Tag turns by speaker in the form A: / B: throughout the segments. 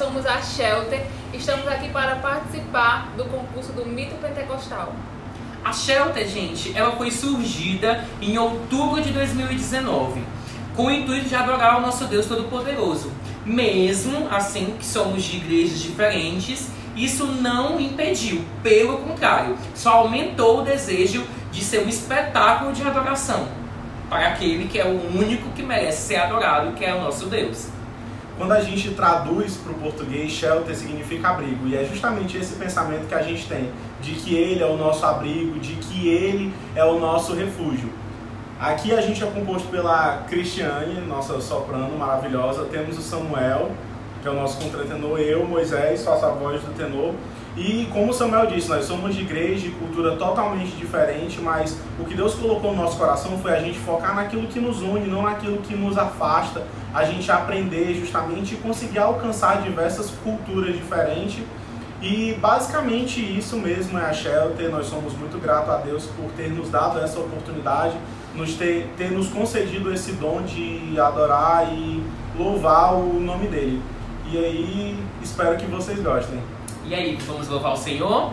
A: somos a Shelter e estamos aqui para participar do concurso do Mito Pentecostal.
B: A Shelter, gente, ela foi surgida em outubro de 2019, com o intuito de adorar o nosso Deus Todo-Poderoso. Mesmo assim que somos de igrejas diferentes, isso não impediu, pelo contrário, só aumentou o desejo de ser um espetáculo de adoração para aquele que é o único que merece ser adorado, que é o nosso Deus.
C: Quando a gente traduz para o português, shelter significa abrigo, e é justamente esse pensamento que a gente tem, de que ele é o nosso abrigo, de que ele é o nosso refúgio. Aqui a gente é composto pela Cristiane, nossa soprano maravilhosa, temos o Samuel, que é o nosso contratenor, eu, Moisés, faço a voz do tenor. E como o Samuel disse, nós somos de igreja, de cultura totalmente diferente, mas o que Deus colocou no nosso coração foi a gente focar naquilo que nos une, não naquilo que nos afasta, a gente aprender justamente e conseguir alcançar diversas culturas diferentes. E basicamente isso mesmo é a Shelter. Nós somos muito gratos a Deus por ter nos dado essa oportunidade, ter nos concedido esse dom de adorar e louvar o nome dele. E aí, espero que vocês gostem.
B: E aí, vamos louvar o Senhor?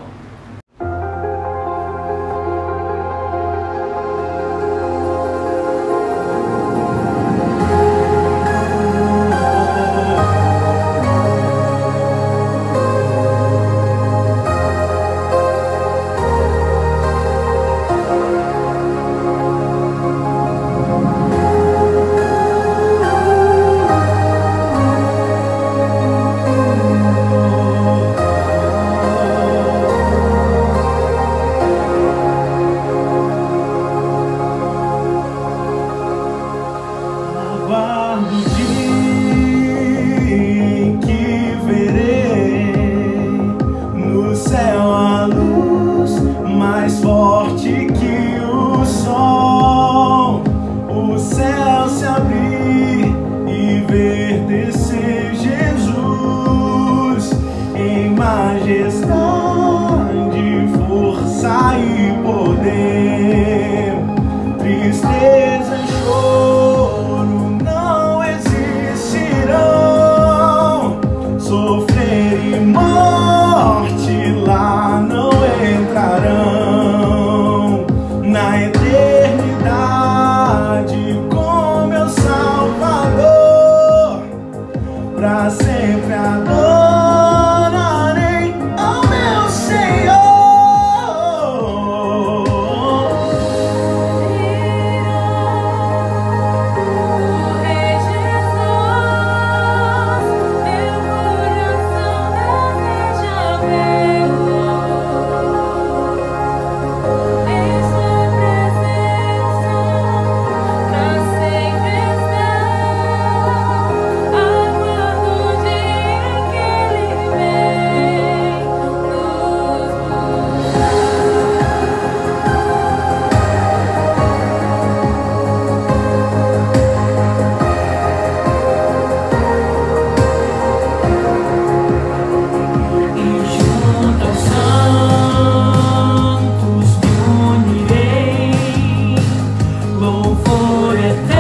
D: Louvor eterno.